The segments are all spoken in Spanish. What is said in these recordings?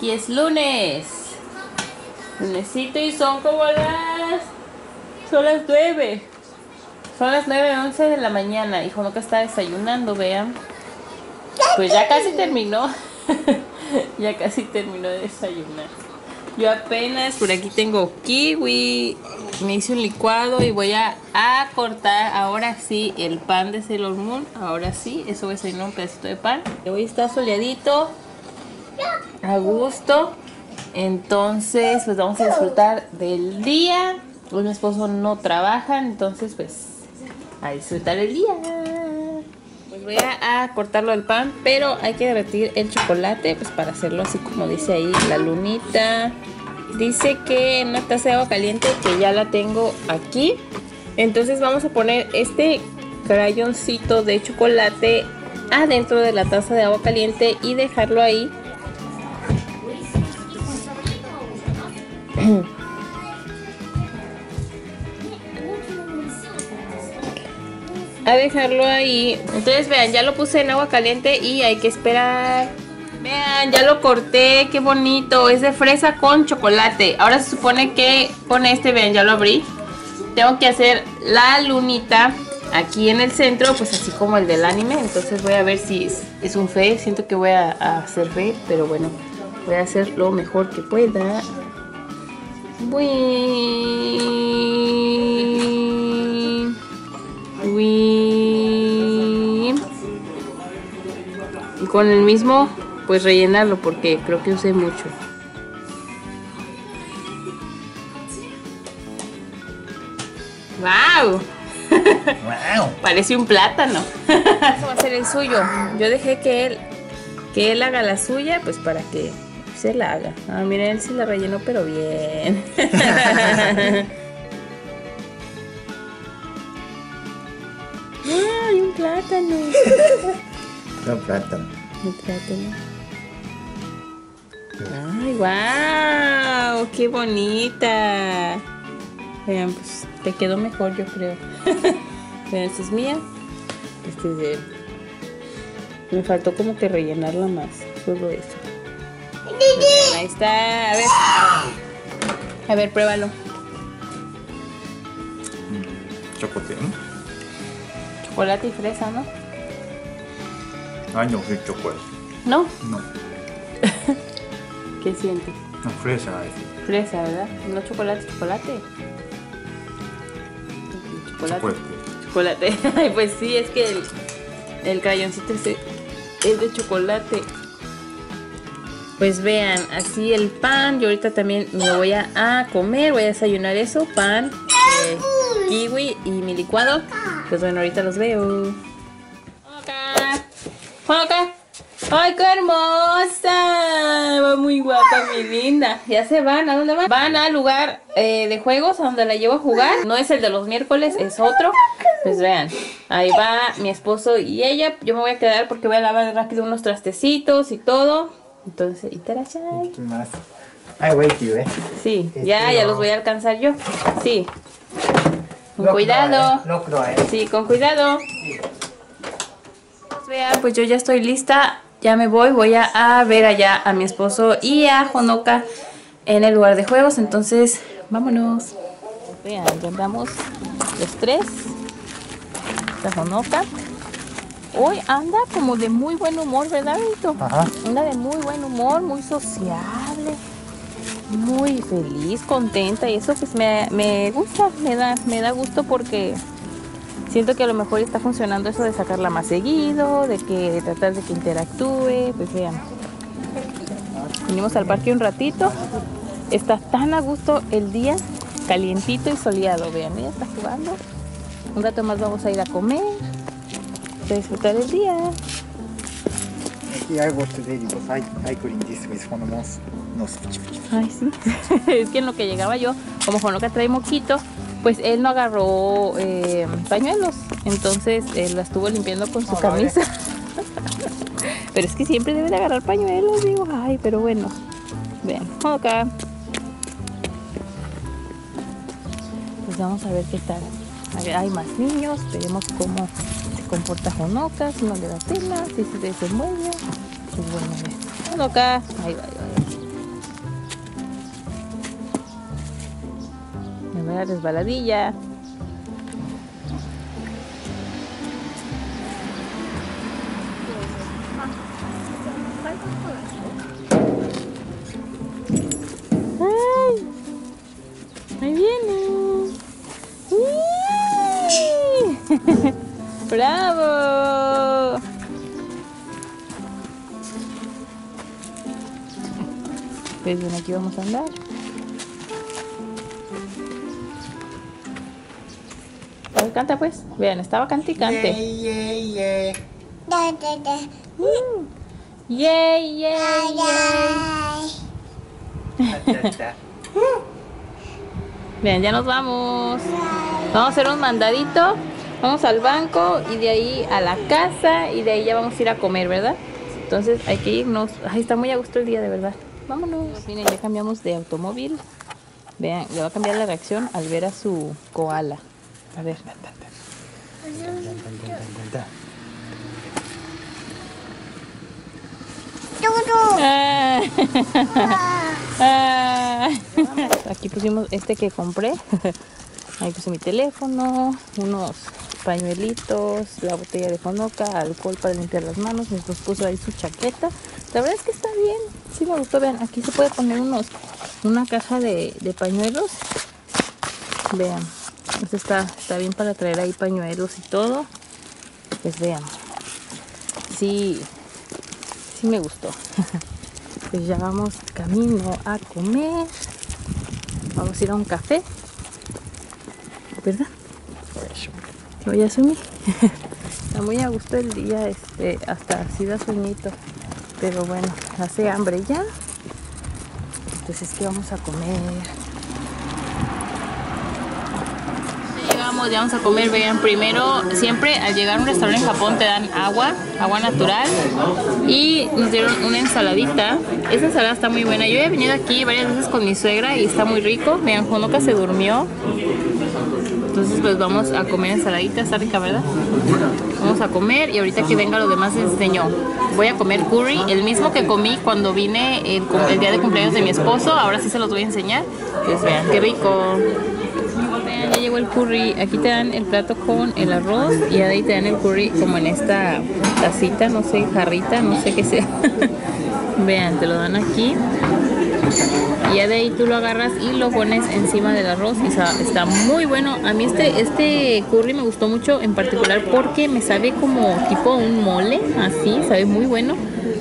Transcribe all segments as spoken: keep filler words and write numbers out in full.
aquí es lunes. Lunesito y son como las... Son las nueve. Son las nueve, once de la mañana. Y Honoka está desayunando, vean. Pues ya casi terminó. Ya casi terminó de desayunar. Yo apenas por aquí tengo kiwi. Me hice un licuado y voy a, a cortar ahora sí el pan de Sailor Moon. Ahora sí, eso voy a desayunar un pedacito de pan. Hoy está soleadito, a gusto. Entonces pues vamos a disfrutar del día. Hoy mi esposo no trabaja, entonces pues a disfrutar el día. Pues voy a, a cortarlo el pan, pero hay que derretir el chocolate pues para hacerlo así como dice ahí la lunita. Dice que en una taza de agua caliente, que ya la tengo aquí. Entonces vamos a poner este crayoncito de chocolate adentro de la taza de agua caliente y dejarlo ahí. A dejarlo ahí. Entonces vean, ya lo puse en agua caliente y hay que esperar. Vean, ya lo corté, qué bonito. Es de fresa con chocolate. Ahora se supone que con este, vean, ya lo abrí. Tengo que hacer la lunita aquí en el centro, pues así como el del anime. Entonces voy a ver si es, es un fe. Siento que voy a, a hacer fe, pero bueno, voy a hacer lo mejor que pueda. Uy. Uy. Y con el mismo, pues rellenarlo porque creo que usé mucho. ¡Wow! Wow. Parece un plátano. Eso va a ser el suyo. Yo dejé que él que él haga la suya, pues para que se la haga. Ah, miren, él sí la rellenó, pero bien. ¡Ay, un plátano! No plátano. Un plátano. ¡Ay, wow! ¡Qué bonita! Vean, pues te quedó mejor, yo creo. Vean, esta es mía. Este es de él. Me faltó como que rellenarla más. Solo eso. Vean, ahí está. A ver. A ver, pruébalo. Chocolate, ¿no? Chocolate y fresa, ¿no? Ay, no, es chocolate. ¿No? No, ¿Qué sientes? no, fresa. Es. Fresa, ¿verdad? No chocolate, chocolate. Chocolate. Chocolate. Chocolate. Ay, pues sí, es que el, el crayoncito es de, es de chocolate. Pues vean, así el pan. Yo ahorita también me lo voy a, a comer. Voy a desayunar eso. Pan, eh, kiwi y mi licuado. Pues bueno, ahorita los veo. Honoka. Honoka. ¡Ay, qué hermosa! Va muy guapa, mi linda. Ya se van. ¿A dónde van? Van al lugar eh, de juegos, a donde la llevo a jugar. No es el de los miércoles, es otro. Pues vean, ahí va mi esposo y ella. Yo me voy a quedar porque voy a lavar rápido unos trastecitos y todo. Entonces, ¡itarashai! Ay, wait you, eh. Sí, ya, ya los voy a alcanzar yo. Sí. Con cuidado. Sí, con cuidado. Vean, pues yo ya estoy lista. Ya me voy, voy a, a ver allá a mi esposo y a Honoka en el lugar de juegos. Entonces, vámonos. Vean, ya andamos los tres. Está Honoka. Hoy anda como de muy buen humor, ¿verdad, Benito? Ajá. Anda de muy buen humor, muy sociable, muy feliz, contenta. Y eso pues me, me gusta, me da, me da gusto porque siento que a lo mejor está funcionando eso de sacarla más seguido, de que de tratar de que interactúe. Pues vean, venimos al parque un ratito. Está tan a gusto el día, calientito y soleado. Vean, ella está jugando. Un rato más vamos a ir a comer, a disfrutar el día. Ay, sí. Es que en lo que llegaba yo, como Honoka trae moquito, pues él no agarró eh, pañuelos. Entonces él la estuvo limpiando con su camisa. Pero es que siempre debe de agarrar pañuelos, digo. Ay, pero bueno. Vean, Honoka. Pues vamos a ver qué tal. A ver, hay más niños, veremos cómo se comporta Honoka, si no le da pena, si se desenvuelve. Pues bueno, a ver. Honoka. Ahí va, ahí va. primera resbaladilla. ¡Ay! ¡Ahí viene! ¡Uy! ¡Bravo! Pues bien, aquí vamos a andar. A ver, canta pues. Vean, estaba cante y cante. Yeah, yeah, Uh. Yay, yay, yeah. Vean, ya nos vamos. Vamos a hacer un mandadito. Vamos al banco y de ahí a la casa y de ahí ya vamos a ir a comer, ¿verdad? Entonces hay que irnos. Ay, está muy a gusto el día, de verdad. Vámonos. Miren, ya cambiamos de automóvil. Vean, le va a cambiar la reacción al ver a su koala. A ver. Ah. Ah. Aquí pusimos este que compré. Ahí puse mi teléfono, unos pañuelitos, la botella de Honoka, alcohol para limpiar las manos. Mi esposo puso ahí su chaqueta. La verdad es que está bien, sí me gustó. Vean, aquí se puede poner unos, una caja de, de pañuelos. Vean, este está, está bien para traer ahí pañuelos y todo. Pues vean, sí, sí me gustó. Pues ya vamos camino a comer. Vamos a ir a un café, ¿verdad? Voy a asumir. Está muy a gusto el día, este, hasta así da sueñito. Pero bueno, hace hambre ya. Entonces es que vamos a comer. Llegamos, ya vamos a comer. Vean, primero, siempre al llegar a un restaurante en Japón te dan agua, agua natural. Y nos dieron una ensaladita. Esa ensalada está muy buena. Yo he venido aquí varias veces con mi suegra y está muy rico. Vean, Honoka se durmió. Entonces pues vamos a comer ensaladita, está rica, ¿verdad? Vamos a comer y ahorita que venga lo demás les enseño. Voy a comer curry, el mismo que comí cuando vine el, el día de cumpleaños de mi esposo. Ahora sí se los voy a enseñar. Pues vean, qué rico. Vean, ya llegó el curry. Aquí te dan el plato con el arroz y ahí te dan el curry como en esta tacita, no sé, jarrita, no sé qué sea. Vean, te lo dan aquí. Y ya de ahí tú lo agarras y lo pones encima del arroz y está, está muy bueno. A mí este, este curry me gustó mucho en particular porque me sabe como tipo un mole, así, sabe muy bueno.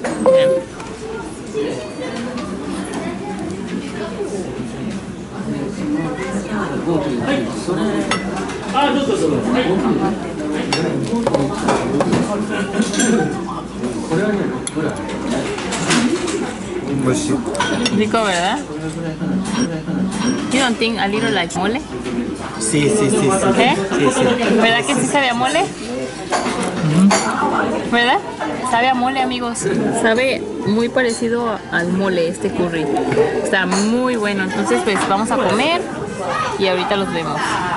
Rico, ¿verdad? You don't think a little like mole? Sí, sí, sí, sí. ¿Eh? Sí, sí. ¿Verdad que sí sabe a mole? ¿Verdad? Sabe a mole, amigos. Sabe muy parecido al mole este curry. Está muy bueno. Entonces pues vamos a comer y ahorita los vemos.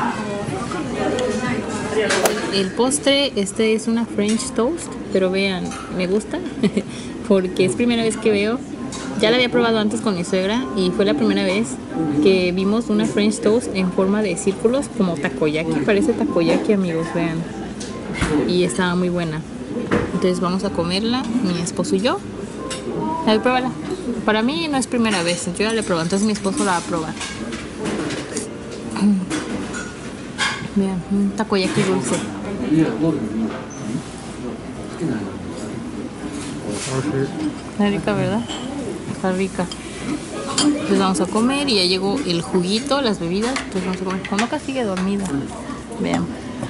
El postre, este es una French toast, pero vean, me gusta porque es primera vez que veo. Ya la había probado antes con mi suegra y fue la primera vez que vimos una French toast en forma de círculos como takoyaki. Parece takoyaki, amigos, vean. Y estaba muy buena. Entonces vamos a comerla, mi esposo y yo. A ver, pruébala. Para mí no es primera vez, yo ya la he probado, entonces mi esposo la va a probar. Vean, un takoyaki dulce. Está rica, ¿verdad? Está rica. Entonces vamos a comer y ya llegó el juguito, las bebidas. Entonces vamos a comer. Honoka sigue dormida. Vean.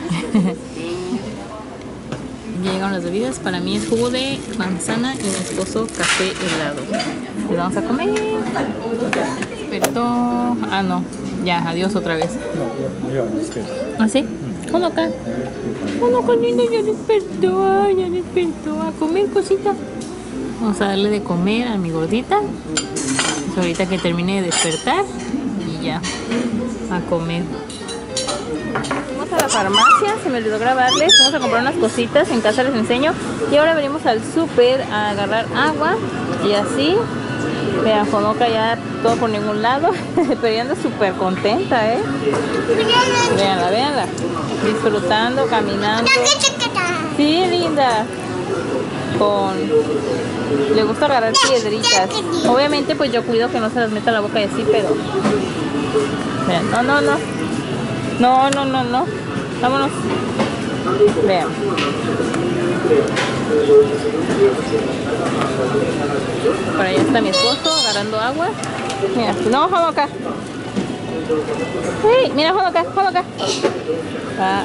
Ya llegaron las bebidas. Para mí es jugo de manzana y mi esposo café helado. Entonces vamos a comer. Despertó. Ah, no. Ya, adiós otra vez. ¿Ah, sí? Honoka. Honoka, linda, ya despertó. Ya despertó. A comer cosita. Vamos a darle de comer a mi gordita. Pues ahorita que termine de despertar. Y ya. A comer. Fuimos a la farmacia, se me olvidó grabarles. Vamos a comprar unas cositas, en casa les enseño. Y ahora venimos al súper a agarrar agua y así. Vean, Honoka ya todo por ningún lado, pero ya anda súper contenta, ¿eh? Veanla, veanla. Disfrutando, caminando. Sí, linda. Con... Le gusta agarrar piedritas. Obviamente pues yo cuido que no se las meta a la boca y así, pero... Vean, no, no, no. No, no, no, no. Vámonos. Vean. Por allá está mi esposo agarrando agua. Mira, no, Honoka. Hey, mira, Honoka, Honoka. Ah.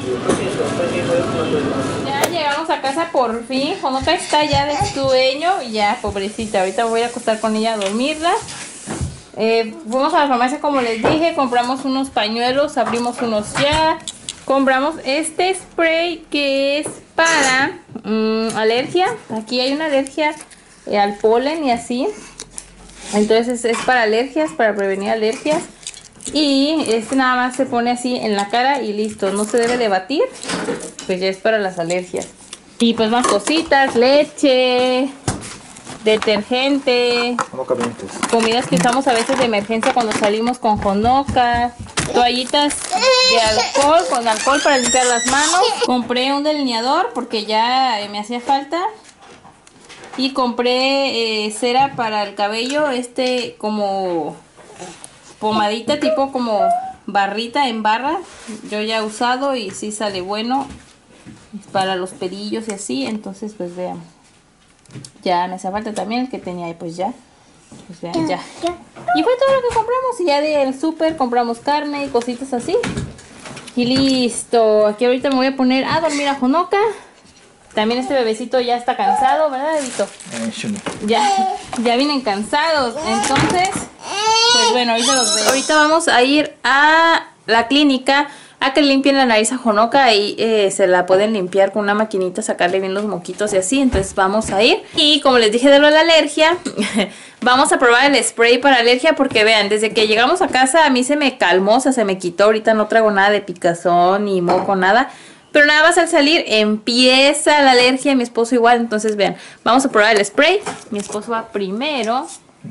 Ya llegamos a casa por fin. Honoka está ya de sueño. Ya, pobrecita. Ahorita voy a acostar con ella a dormirla. Eh, fuimos a la farmacia como les dije. Compramos unos pañuelos. Abrimos unos ya. Compramos este spray que es para um, alergia. Aquí hay una alergia eh, al polen y así. Entonces es para alergias, para prevenir alergias. Y este nada más se pone así en la cara y listo. No se debe de batir. Pues ya es para las alergias. Y pues más cositas, leche, detergente, comidas que usamos a veces de emergencia cuando salimos con Honoka, toallitas de alcohol, con alcohol para limpiar las manos. Compré un delineador porque ya me hacía falta. Y compré eh, cera para el cabello, este como pomadita tipo como barrita en barra. Yo ya he usado y sí sale bueno para los pelillos y así. Entonces pues vean, ya me hacía falta también el que tenía ahí, pues ya. Pues vean, ya. Y fue todo lo que compramos. Y ya del súper compramos carne y cositas así. Y listo. Aquí ahorita me voy a poner a dormir a Honoka. También este bebecito ya está cansado, ¿verdad, bebito? Ya, ya vienen cansados. Entonces, pues bueno, ahorita los veo. Ahorita vamos a ir a la clínica a que limpien la nariz a Honoka. Y eh, se la pueden limpiar con una maquinita, sacarle bien los moquitos y así. Entonces vamos a ir. Y como les dije de lo de la alergia, vamos a probar el spray para alergia. Porque vean, desde que llegamos a casa a mí se me calmó, o sea, se me quitó. Ahorita no traigo nada de picazón ni moco, nada. Pero nada más al salir empieza la alergia. Mi esposo igual. Entonces vean, vamos a probar el spray. Mi esposo va primero.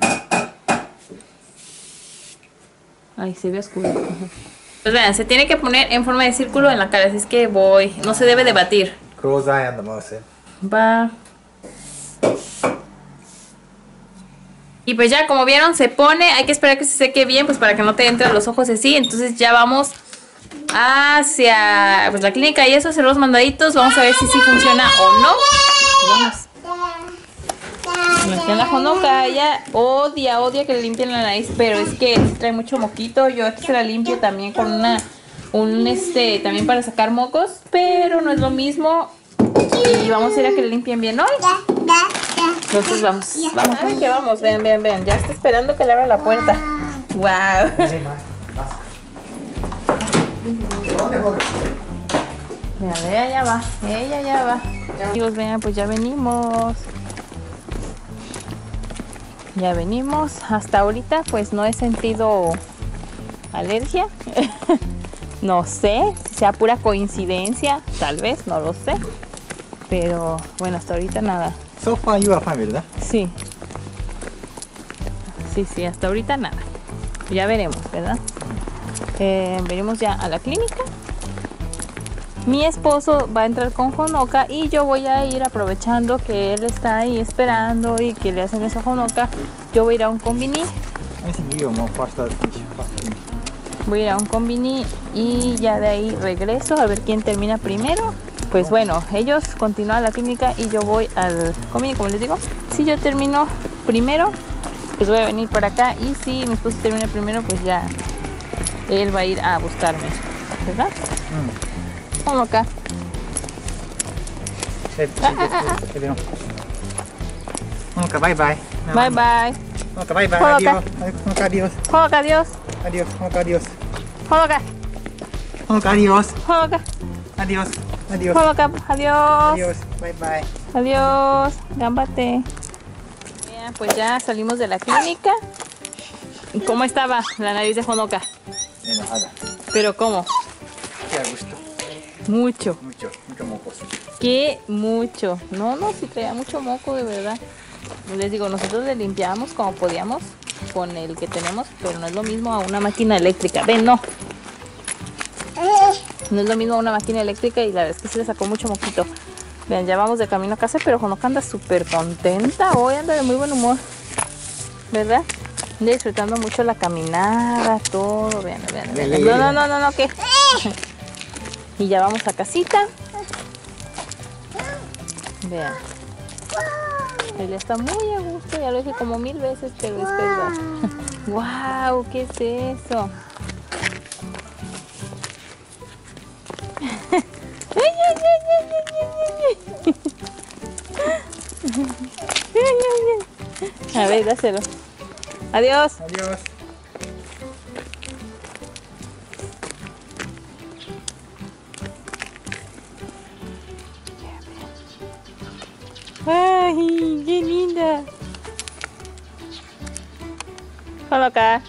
Ay, se ve oscuro. Pues vean, se tiene que poner en forma de círculo en la cara. Así es que voy. No se debe de batir. Close eye on the mouse. Va. Y pues ya, como vieron, se pone. Hay que esperar que se seque bien, pues para que no te entren los ojos así. Entonces ya vamos hacia pues la clínica y eso, hacer los mandaditos. Vamos a ver si sí funciona o no. Vamos. Me la Honoka, ella odia, odia que le limpien la nariz, pero es que trae mucho moquito. Yo aquí se la limpio también con una, un este, también para sacar mocos, pero no es lo mismo. Y vamos a ir a que le limpien bien hoy. Entonces vamos, vamos, ay, que vamos, vean, vean, vean, ya está esperando que le abra la puerta. Wow. Vean, ella ya va, ella ya va. Amigos, vean, pues ya venimos. Ya venimos. Hasta ahorita pues no he sentido alergia. No sé si sea pura coincidencia, tal vez, no lo sé. Pero bueno, hasta ahorita nada. So far you are fine, ¿verdad? Sí. Sí, sí, hasta ahorita nada. Ya veremos, ¿verdad? Eh, veremos ya a la clínica. Mi esposo va a entrar con Honoka y yo voy a ir aprovechando que él está ahí esperando y que le hacen eso a Honoka. Yo voy a ir a un combini. Voy a ir a un combini y ya de ahí regreso a ver quién termina primero. Pues bueno, ellos continúan la clínica y yo voy al combini, como les digo. Si yo termino primero, pues voy a venir para acá. Y si mi esposo termina primero, pues ya él va a ir a buscarme, ¿verdad? Mm. Honoka. Honoka, bye bye. Bye bye. Honoka, bye bye. Honoka. Honoka, adiós. Honoka, adiós. Adiós, Honoka, adiós. Honoka. Honoka, adiós. Honoka. Adiós. Adiós. Honoka, adiós. Adiós. Bye bye. Adiós. Gámbate. Bien, pues ya salimos de la clínica. ¿Cómo estaba la nariz de Honoka? Enojada. ¿Pero cómo? Qué a gusto. Mucho. Mucho, mucho mocos. ¿Qué? Mucho. No, no, si traía mucho moco, de verdad. Les digo, nosotros le limpiábamos como podíamos con el que tenemos, pero no es lo mismo a una máquina eléctrica. Ven, no. No es lo mismo a una máquina eléctrica y la verdad es que sí le sacó mucho moquito. Vean, ya vamos de camino a casa, pero Honoka anda súper contenta. Hoy anda de muy buen humor, ¿verdad? Anda disfrutando mucho la caminada, todo. Vean, vean, vean. No, no, no, no, no, ¿qué? Y ya vamos a casita. Vean. Él está muy a gusto, ya lo dije como mil veces, pero es verdad. ¡Wow! ¿Qué es eso? ¡Ay, ay, ay, ay, ay, ay, ay! A ver, dáselo. Adiós. Adiós. ¡Ay, qué linda! Honoka.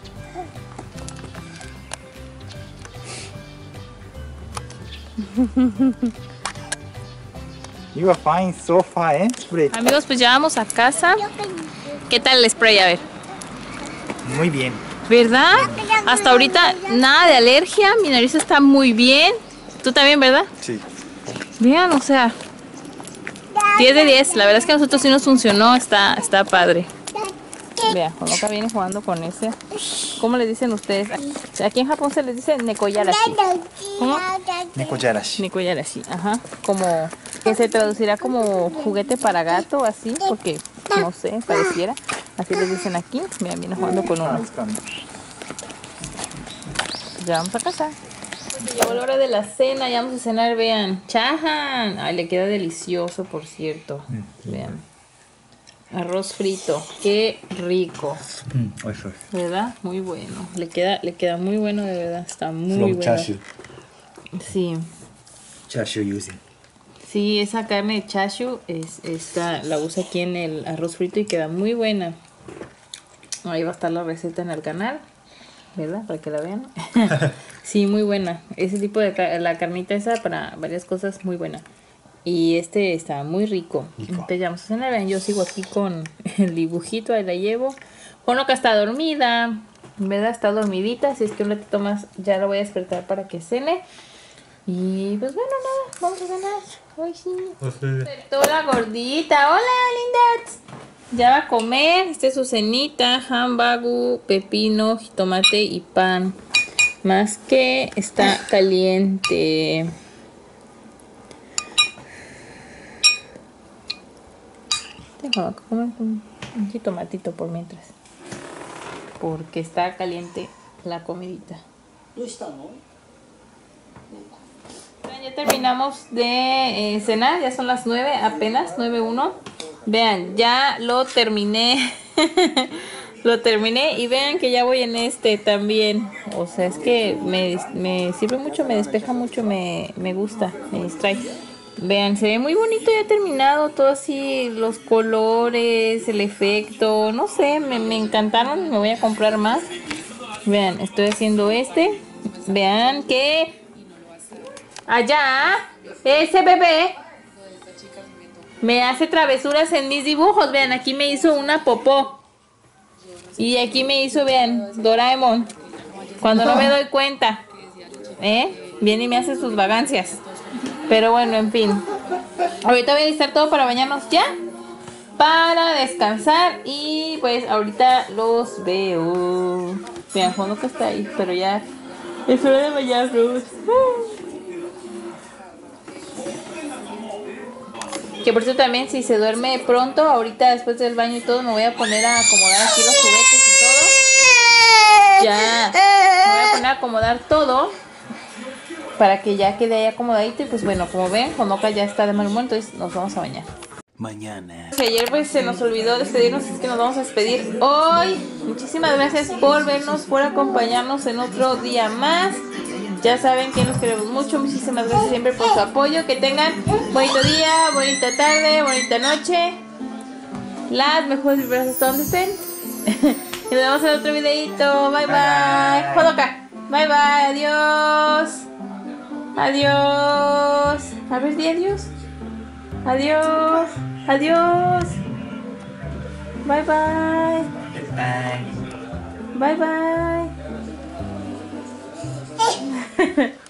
You are fine so far, eh? Spray. Amigos, pues ya vamos a casa. ¿Qué tal el spray? A ver. Muy bien. ¿Verdad? Hasta ahorita nada de alergia. Mi nariz está muy bien. Tú también, ¿verdad? Sí. Vean, o sea, diez de diez. La verdad es que a nosotros sí nos funcionó. Está, está padre. Vean, Honoka viene jugando con ese. ¿Cómo le dicen ustedes? Aquí en Japón se les dice nekoyarashi. ¿Cómo? Nekoyarashi. Nekoyarashi, ajá. Como que se traducirá como juguete para gato, así, porque no sé, pareciera. Así les dicen aquí. Vean, viene jugando con uno. Ya vamos a casa. Llegó la hora de la cena, ya vamos a cenar, vean. Chahan. Ay, le queda delicioso, por cierto. Vean. Arroz frito, qué rico. Mm, ¿Verdad? Muy bueno. Le queda, le queda muy bueno, de verdad. Está muy bueno. chashu. Sí. Chashu using. Sí, esa carne de chashu es, esta, la uso aquí en el arroz frito y queda muy buena. Ahí va a estar la receta en el canal, ¿verdad? Para que la vean. Sí, muy buena. Ese tipo de la carnita esa para varias cosas, muy buena. Y este está muy rico. rico. Entonces ya vamos a cenar. Yo sigo aquí con el dibujito, ahí la llevo. Honoka está dormida, ¿verdad? Está dormidita, así es que un ratito más ya la voy a despertar para que cene. Y pues bueno, nada, vamos a cenar. Ay, sí. Despertó la gordita. Hola, lindas. Ya va a comer. Esta es su cenita: hambagu, pepino, jitomate y pan. Más que está caliente. Tengo que comer un, un jitomatito por mientras. Porque está caliente la comidita. Ya terminamos de eh, cenar, ya son las nueve, apenas nueve uno. Vean, ya lo terminé. Lo terminé y vean que ya voy en este también. O sea, es que me, me sirve mucho, me despeja mucho, me, me gusta, me distrae. Vean, se ve muy bonito ya terminado, todo así, los colores, el efecto, no sé, me, me encantaron, me voy a comprar más. Vean, estoy haciendo este. Vean que allá, ese bebé me hace travesuras en mis dibujos. Vean, aquí me hizo una popó. Y aquí me hizo, vean, Doraemon. Cuando no me doy cuenta, ¿eh? Viene y me hace sus vagancias. Pero bueno, en fin. Ahorita voy a listar todo para bañarnos ya. Para descansar. Y pues ahorita los veo. Vean, Honoka está ahí, pero ya es hora de bañarnos. Que por cierto también, si se duerme pronto, ahorita después del baño y todo, me voy a poner a acomodar aquí los juguetes y todo. Ya, me voy a poner a acomodar todo para que ya quede ahí acomodadito. Y pues bueno, como ven, Honoka ya está de mal humor, entonces nos vamos a bañar. Mañana. Ayer pues se nos olvidó despedirnos, es que nos vamos a despedir hoy. Muchísimas gracias por vernos, por acompañarnos en otro día más. Ya saben que nos queremos mucho. Muchísimas gracias siempre por su apoyo. Que tengan bonito día, bonita tarde, bonita noche. Las mejores vibras hasta donde estén. Y nos vemos en otro videito. Bye bye. Honoka. Bye bye. Adiós. Adiós. A ver, di adiós. Adiós. Adiós. Bye bye. Bye. Bye bye.